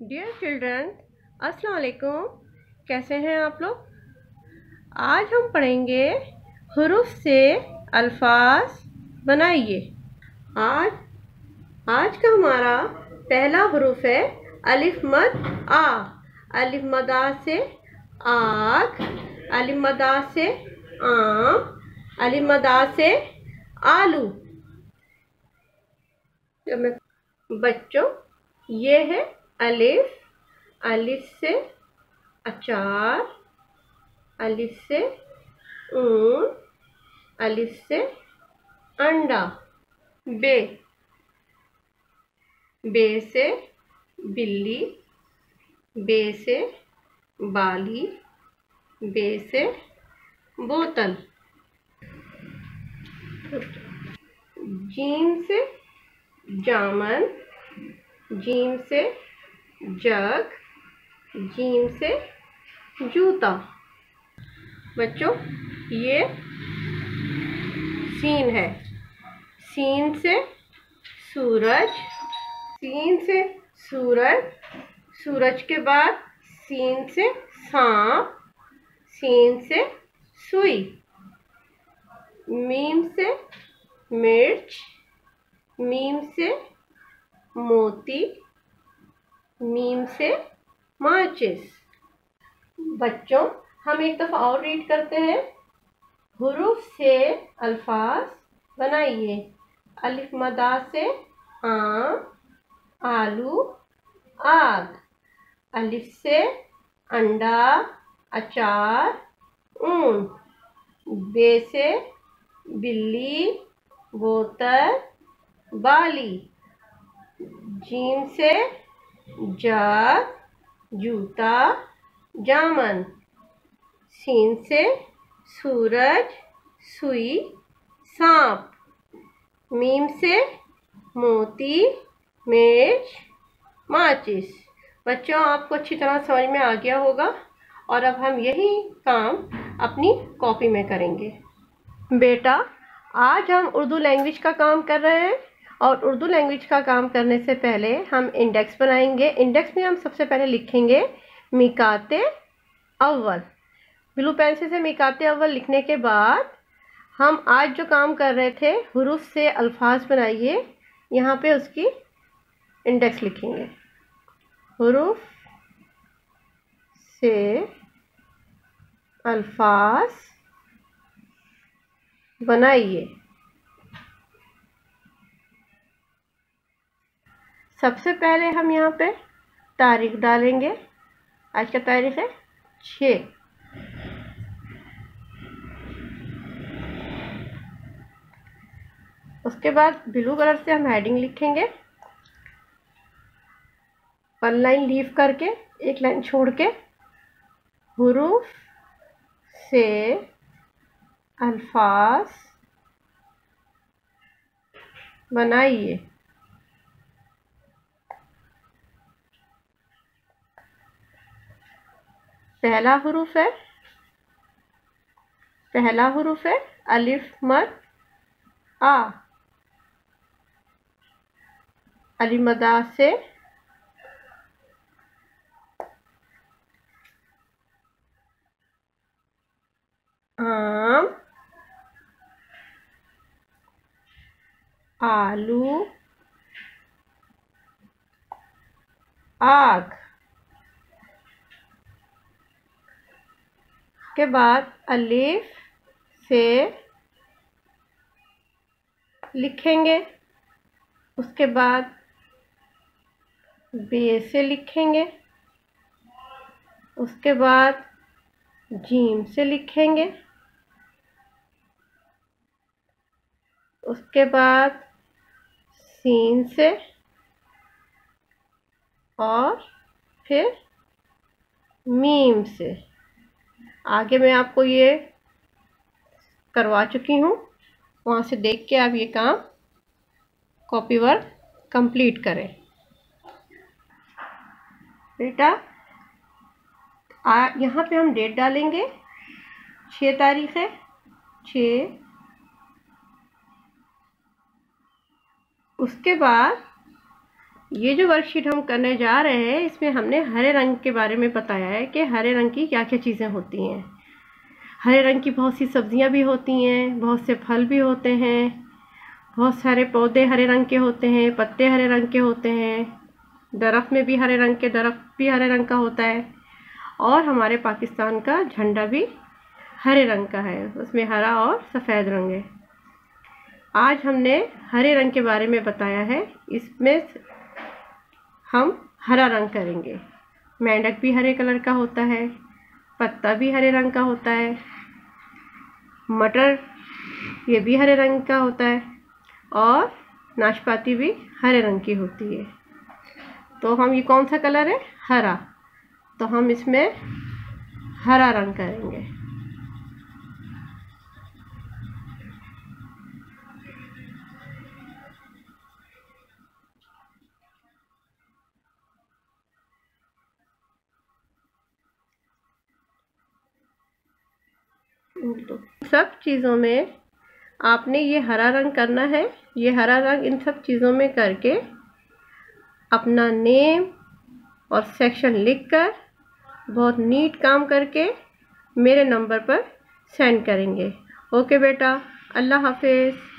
Dear children, अस्सलाम वालेकुम। कैसे हैं आप लोग? आज हम पढ़ेंगे हुरूफ से अल्फाज बनाइए। आज का हमारा पहला हुरूफ है अलिफ मद आ। अलिफ मद आ से आग, अलिफ मद आ से आम, अलिफ मद आ से आलू। बच्चों, ये है अलिफ। अलिफ से अचार, अलिफ से ऊन, अलिफ से अंडा। बे, बे से बिल्ली, बे से बाली, बे से बोतल। जीम से जामन, जीम से जग, जीम से जूता। बच्चों, ये सीन है। सीन से सूरज, सीन से सूरज, सूरज के बाद सीन से सांप, सीन से सुई। मीम से मिर्च, मीम से मोती, मीम से माचिस। बच्चों, हम एक दफा और रीड करते हैं। हुरूफ से अल्फाज बनाइए। अलिफ मद आ से आम, आलू, आग। अलिफ से अंडा, अचार, ऊन। बे से बिल्ली, बोतल, बाली। जीम से जग, जूता, जामन। सीन से सूरज, सुई, सांप। मीम से मोती, मिर्च, माचिस। बच्चों, आपको अच्छी तरह समझ में आ गया होगा और अब हम यही काम अपनी कॉपी में करेंगे। बेटा, आज हम उर्दू लैंग्वेज का काम कर रहे हैं और उर्दू लैंग्वेज का काम करने से पहले हम इंडेक्स बनाएंगे। इंडेक्स में हम सबसे पहले लिखेंगे मिकाते अव्वल। ब्लू पेंसिल से मिकाते अव्वल लिखने के बाद हम आज जो काम कर रहे थे, हुरूफ से अल्फाज बनाइए, यहाँ पे उसकी इंडेक्स लिखेंगे। हुरूफ से अल्फाज बनाइए। सबसे पहले हम यहाँ पे तारीख डालेंगे। आज का तारीख है 6। उसके बाद ब्लू कलर से हम हेडिंग लिखेंगे, 1 लाइन लीव करके, 1 लाइन छोड़ के। हुरूफ से अल्फाज बनाइए। पहला हुरूफ है अलिफ मद आ। अलिफ मद आ से आम, आलू, आग। के बाद अलिफ से लिखेंगे, उसके बाद बे से लिखेंगे, उसके बाद जीम से लिखेंगे, उसके बाद सीन से और फिर मीम से। आगे मैं आपको ये करवा चुकी हूँ, वहाँ से देख के आप ये काम कॉपी वर्क कंप्लीट करें। बेटा, यहाँ पे हम डेट डालेंगे। 6 तारीख है, 6। उसके बाद ये जो वर्कशीट हम करने जा रहे हैं इसमें हमने हरे रंग के बारे में बताया है कि हरे रंग की क्या क्या चीज़ें होती हैं। हरे रंग की बहुत सी सब्जियां भी होती हैं, बहुत से फल भी होते हैं, बहुत सारे पौधे हरे रंग के होते हैं, पत्ते हरे रंग के होते हैं, दरख्त में भी हरे रंग के दरख्त भी हरे रंग का होता है, और हमारे पाकिस्तान का झंडा भी हरे रंग का है, उसमें हरा और सफ़ेद रंग है। आज हमने हरे रंग के बारे में बताया है, इसमें हम हरा रंग करेंगे। मेंढक भी हरे कलर का होता है, पत्ता भी हरे रंग का होता है, मटर ये भी हरे रंग का होता है, और नाशपाती भी हरे रंग की होती है। तो हम ये कौन सा कलर है? हरा। तो हम इसमें हरा रंग करेंगे। तो सब चीज़ों में आपने ये हरा रंग करना है। ये हरा रंग इन सब चीज़ों में करके अपना नेम और सेक्शन लिखकर बहुत नीट काम करके मेरे नंबर पर सेंड करेंगे। ओके बेटा, अल्लाह हाफिज़।